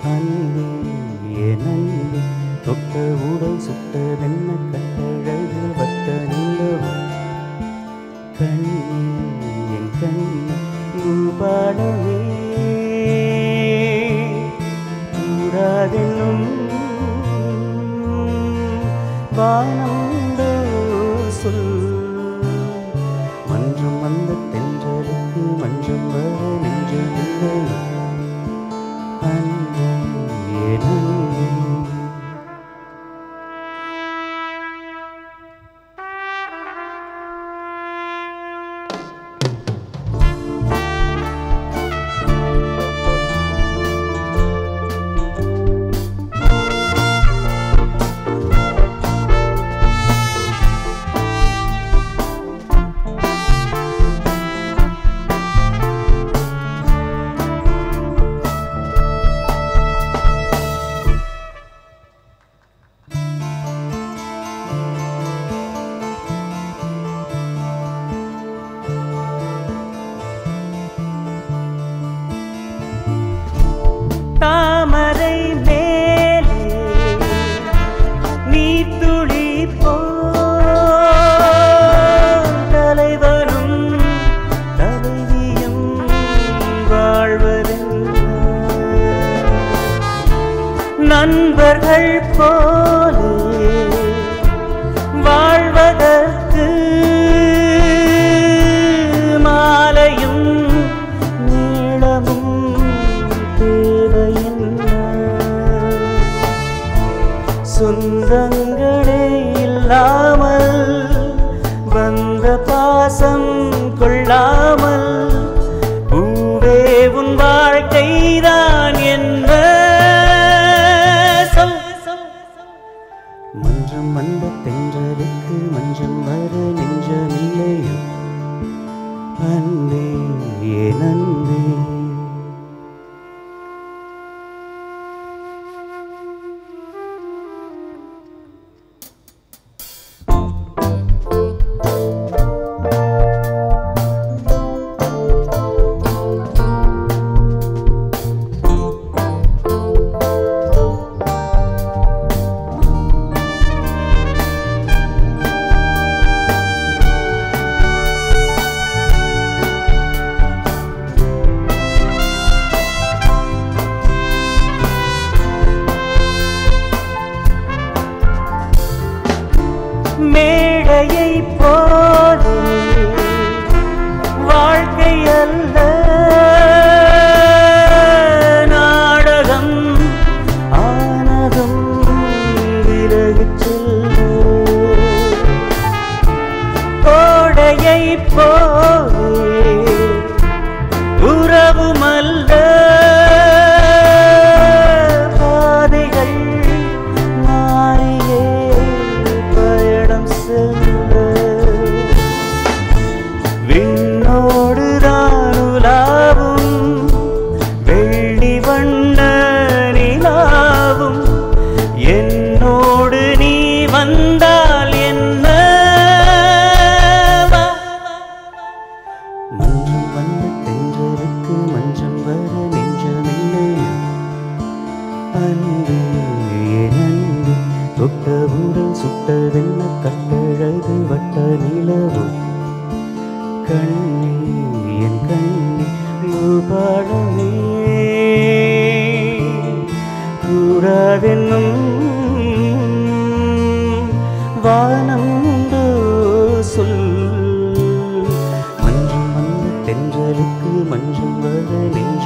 அன்பே என் அன்பே தொட்ட உடல் சுட்டதென்ன கட்டழகு வட்ட நிலவு கண்ணே என் கண்ணே பாடவே கூடாதென்னும் வானமுண்டோ சொல் மன்றம் வந்த தென்றலுக்கு மன்றம் வர நெஞ்சமில்லை அன்பே என் அன்பே தாமரை மேலே நீர்த்துளி போல் தலைவனும் தலைவியும் வாழ்வதென்ன நண்பர்கள் போலே வாழ்வதற்கு மாலையும் நீளமும் சொந்தங்களே இல்லாமல் வந்த பாசம் கொள்ளாமல் பூவே உன் வாழ்க்கைதான் என்ன மன்றம் வந்த தென்றலுக்கு மஞ்சம் வர நெஞ்சமில்லையோ அன்பே என் அன்பே மேடையை போலே வாழ்க்கை அல்ல நாடகம் ஆனதும் விலகிச் செல்ல கோடையை போலே உறவுமல்ல பாதைகள் மாறியே விண்ணோடுதான் உலாவும் வெள்ளி வண்ண நிலாவும் என்னோடு நீ வந்தால் என்ன மன்றம் வந்த தென்றலுக்கு மஞ்சம் வர நெஞ்சமில்லையோ அன்பே என் அன்பே தொட்ட உடல் சுட்டதென்ன கட்டழகு வட்ட நிலவு கண்ணே என் கண்ணே பாடவே கூடாதென்னும் வானம் உண்டோ சொல் மன்றம் வந்த தென்றலுக்கு மஞ்சம் வர நெஞ்ச